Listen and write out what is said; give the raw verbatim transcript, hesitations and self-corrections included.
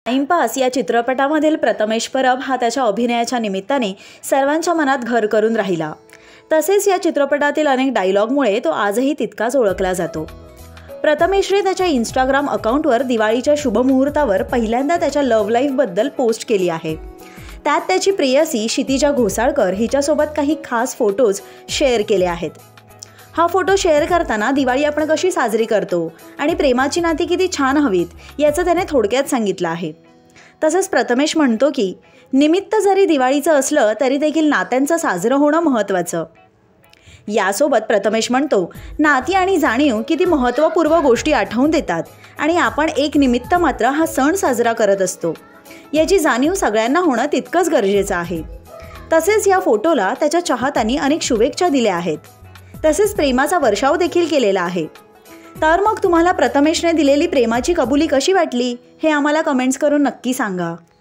Timepass या चित्रपटामधील प्रथमेश परब हा त्याच्या अभिनयाच्या निमित्ताने सर्वांच्या मनात घर करून राहिला। तसेच या चित्रपटातील अनेक डायलॉगमुळे तो आजही तितकाच ओळखला जातो। प्रथमेशने त्याच्या इंस्टाग्राम अकाउंटवर दिवाळीच्या शुभमुहूर्तावर पहिल्यांदा त्याच्या लव्ह लाईफबद्दल पोस्ट केली आहे। त्यात त्याची प्रेयसी क्षितिजा घोसाळकर हिच्यासोबत काही खास फोटोज शेअर केले आहेत। हा फोटो शेअर करताना दिवाळी आपण कशी साजरी करतो आणि प्रेमाची नाती किती छान हवीत याचं त्याने थोडक्यात सांगितलं आहे। तसंच प्रथमेश म्हणतो की निमित्त जरी दिवाळीचं असलं तरी देखील नात्यांचं साजरं होणं महत्त्वाचं। यासोबत प्रथमेश म्हणतो, नाती आणि जाणीव किती महत्त्वपूर्ण गोष्टी आठवून देतात आणि आपण एक निमित्त मात्र हा सण साजरा करत असतो याची जाणीव सगळ्यांना होणं तितकंच गरजेचं आहे। तसेच या फोटोला त्याच्या चाहत्यांनी अनेक शुभेच्छा दिल्या आहेत। तसेच प्रेमाचा वर्षाव देखील केलेला आहे। तर मग तुम्हाला प्रथमेशने दिलेली प्रेमाची कबुली कशी वाटली हे आम्हाला कमेंट्स करून नक्की सांगा।